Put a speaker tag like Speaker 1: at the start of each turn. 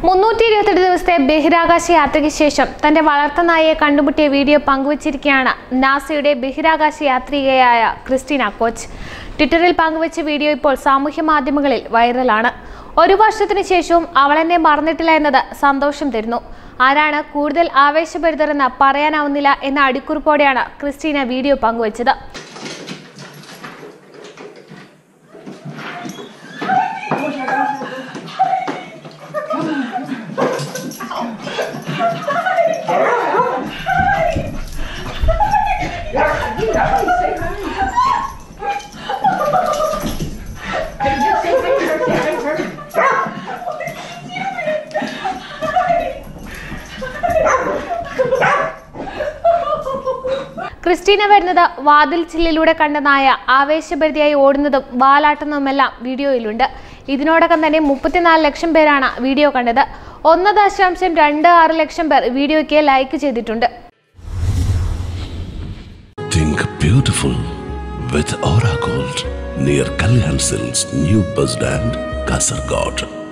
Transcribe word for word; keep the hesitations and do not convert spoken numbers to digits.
Speaker 1: മുന്നൂറ്റി ഇരുപത്തെട്ട് ദിവസത്തെ ബഹിരാകാശ യാത്രയ്ക്ക് ശേഷം തന്റെ വളർത്തുനായയെ കണ്ടുമുട്ടിയ വീഡിയോ പങ്കുവച്ചിരിക്കുകയാണ് നാസയുടെ ബഹിരാകാശ യാത്രികയായ ക്രിസ്റ്റീന കോച്ച്. ട്വിറ്ററിൽ പങ്കുവച്ച വീഡിയോ ഇപ്പോൾ സാമൂഹ്യ മാധ്യമങ്ങളിൽ വൈറലാണ്. ഒരു വർഷത്തിനു ശേഷവും അവളെന്നെ മറന്നിട്ടില്ല എന്നത് സന്തോഷം തരുന്നു. ആരാണ് കൂടുതൽ ആവേശഭരിതരെന്ന് പറയാനാവുന്നില്ല എന്ന അടിക്കുറിപ്പോടെയാണ് ക്രിസ്റ്റീന വീഡിയോ പങ്കുവച്ചത്. ക്രിസ്റ്റീന വരുന്നത് വാതിൽ ചില്ലിലൂടെ കണ്ട നായ ആവേശഭരിതയായി ഓടുന്നതും വാലാട്ടുന്നതുമെല്ലാം വീഡിയോയിലുണ്ട്. ഇതിനോടകം തന്നെ മുപ്പത്തിനാല് ലക്ഷം പേരാണ് വീഡിയോ കണ്ടത്. ഒന്ന് ദശാംശം രണ്ട് ആറ് ലക്ഷം പേർ വീഡിയോയ്ക്ക് ലൈക്ക് ചെയ്തിട്ടുണ്ട്.
Speaker 2: Think beautiful with Aura Gold near Kalyan Silks, New Bus Stand, Kasaragod.